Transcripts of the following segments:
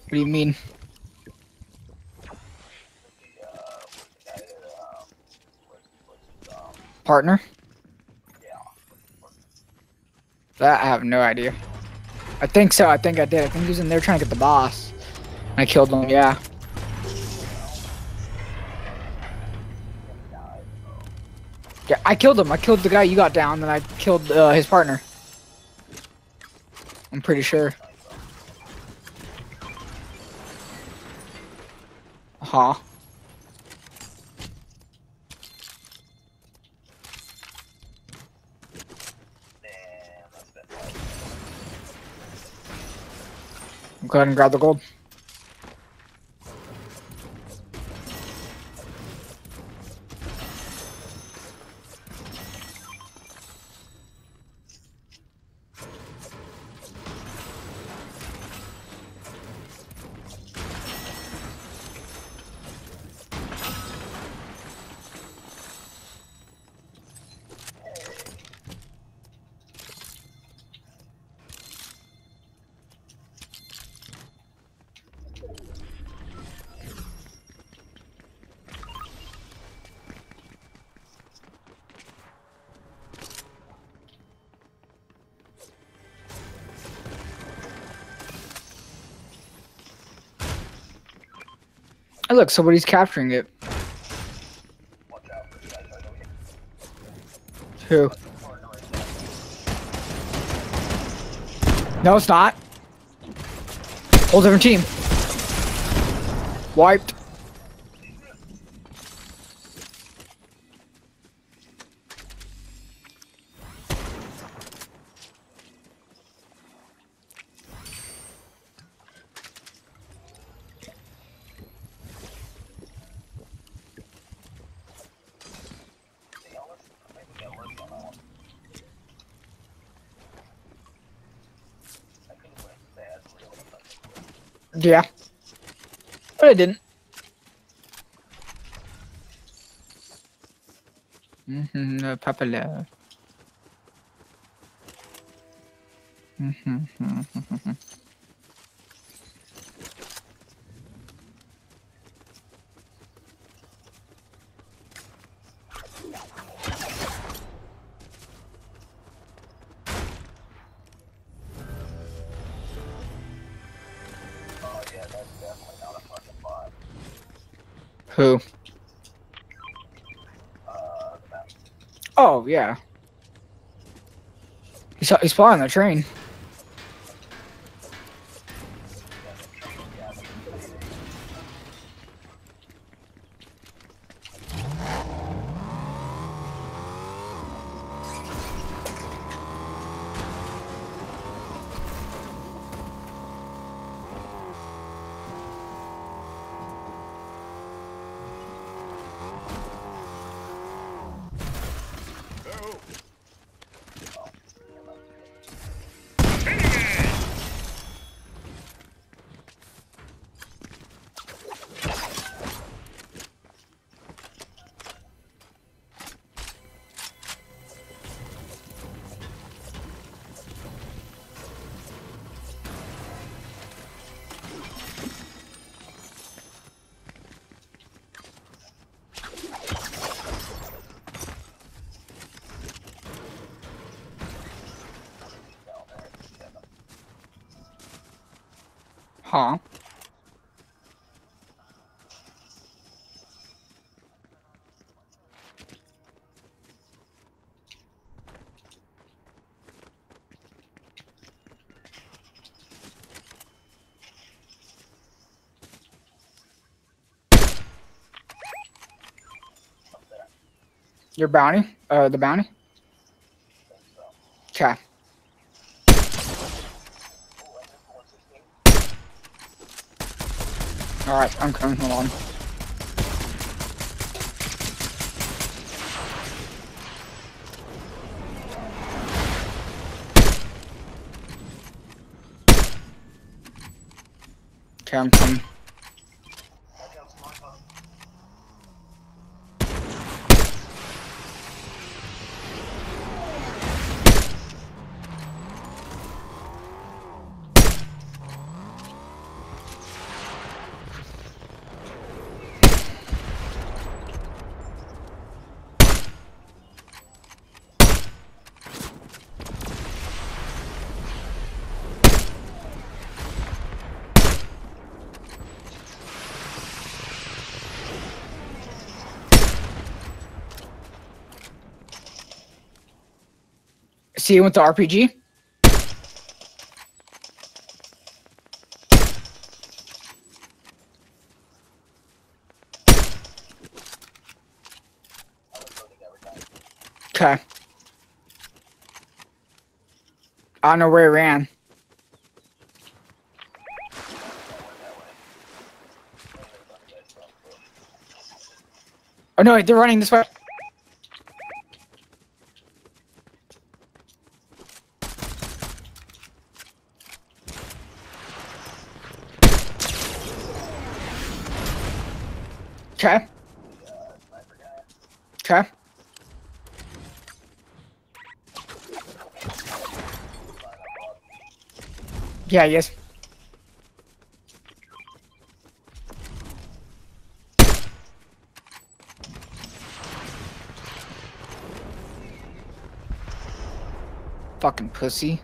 What do you mean? Partner? That I have no idea. I think so. I think I did. I think he was in there trying to get the boss. I killed him. Yeah. Yeah, I killed him. I killed the guy you got down, then I killed his partner. I'm pretty sure. Huh. Go ahead and grab the gold. Oh, look, somebody's capturing it. Who? No, it's not. Whole different team. Wiped. Yeah. But I didn't. No, Papa love. Who? Oh, yeah. He's probably on the train. Huh? Your bounty? The bounty? Okay. Alright, I'm coming. Hold on. Okay, I'm coming. See you with the RPG. Okay. I don't know where he ran. Oh no, they're running this way. Okay. Okay. Yeah, yes. Fucking pussy.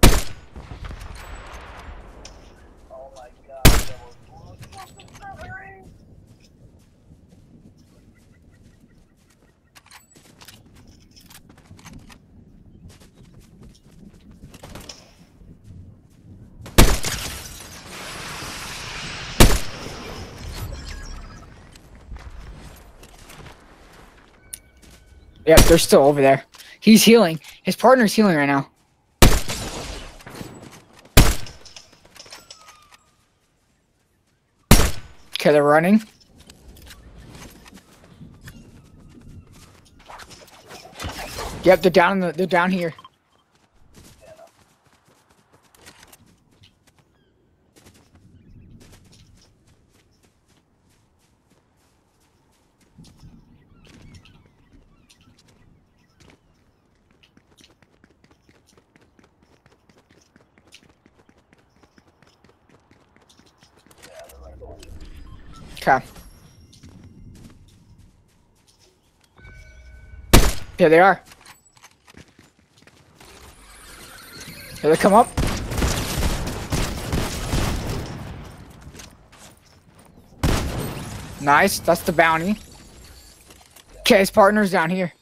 Yep, they're still over there. He's healing. His partner's healing right now. Okay, they're running. Yep, they're down here. Okay. Here they are. Here they come up. Nice, that's the bounty. Okay, his partner's down here.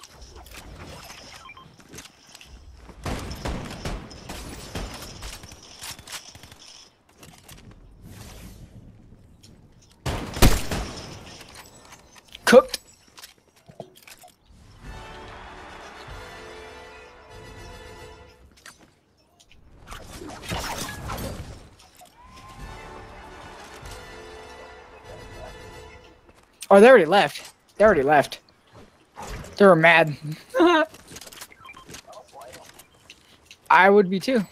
Cooked. Oh, they already left. They already left. They were mad. I would be too.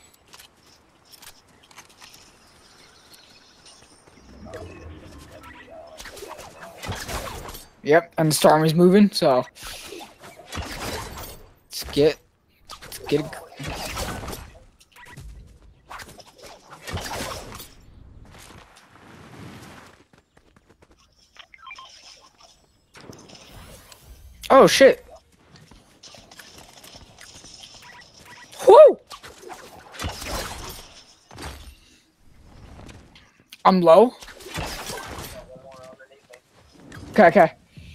Yep, and the storm is moving, so let's get it. Oh shit. Whoo! I'm low. Okay, okay.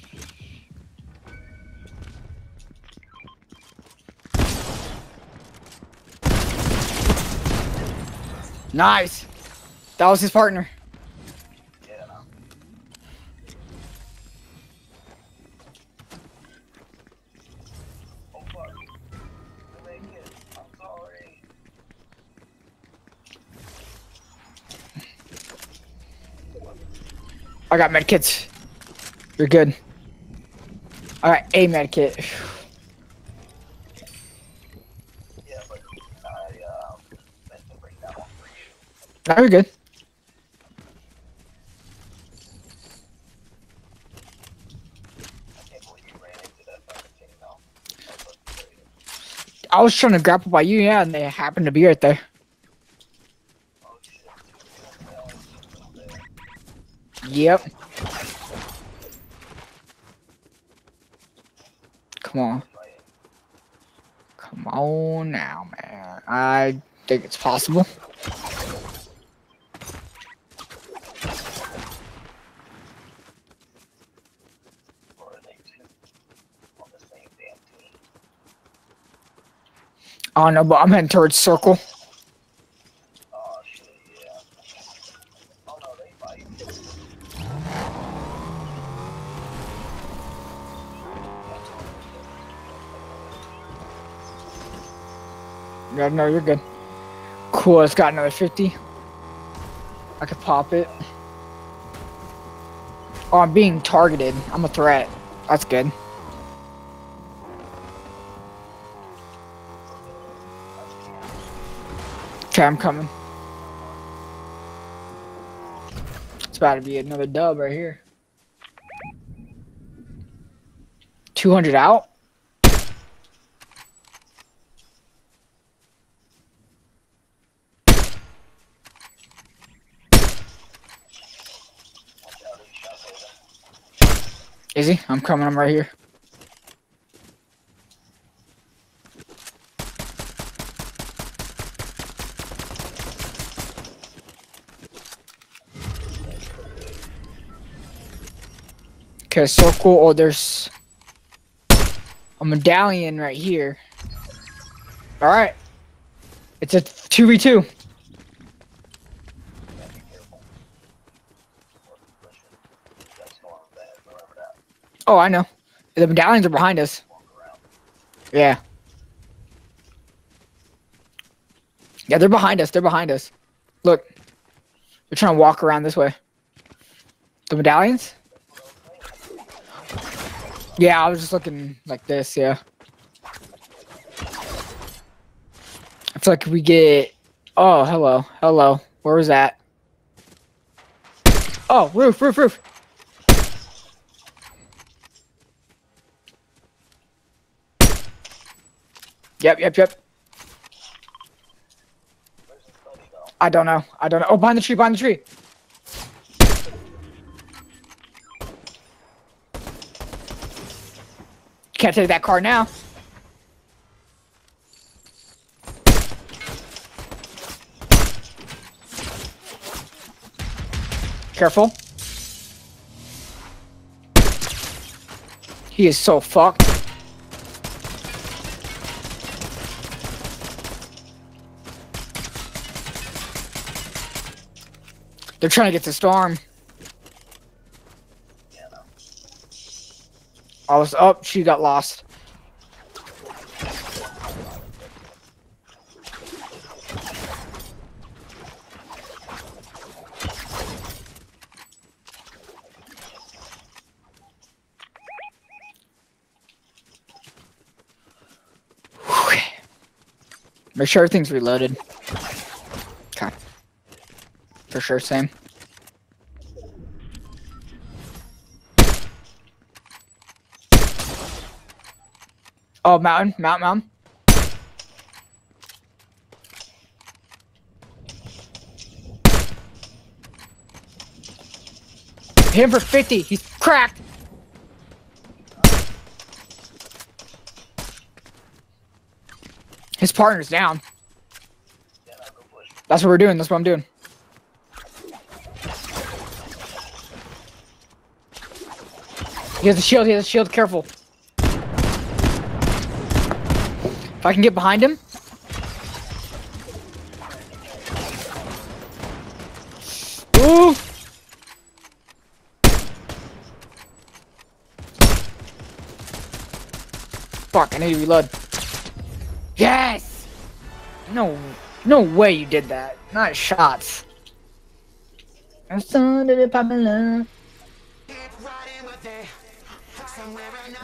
Nice. That was his partner. I got medkits. You're good. I got a medkit. No, you're good. I was trying to grapple by you, yeah, and they happened to be right there. Yep. Come on. Come on now, man. I think it's possible. Oh no, but I'm heading towards circle. Yeah, no, you're good. Cool, it's got another 50. I could pop it. Oh, I'm being targeted. I'm a threat. That's good. Okay, I'm coming. It's about to be another dub right here. 200 out? Is he? I'm coming. I'm right here. Okay, circle. Oh, there's a medallion right here. All right. It's a 2v2. Oh, I know. The medallions are behind us. Yeah. Yeah, they're behind us. They're behind us. Look. They're trying to walk around this way. The medallions? Yeah, I was just looking like this, yeah. I feel like we get... Oh, hello. Hello. Where was that? Oh, roof, roof, roof. Yep, yep, yep. I don't know. I don't know. Oh, behind the tree, behind the tree. Can't take that car now. Careful. He is so fucked. They're trying to get to Storm. I was up. She got lost. Make sure everything's reloaded. Okay. For sure, same. Oh, mountain, mountain. Hit him for 50. He's cracked. His partner's down. That's what we're doing. That's what I'm doing. He has a shield. He has a shield. Careful. If I can get behind him. Ooh. Fuck, I need to reload. Yes! No way you did that. Not shots. I'm so popping love.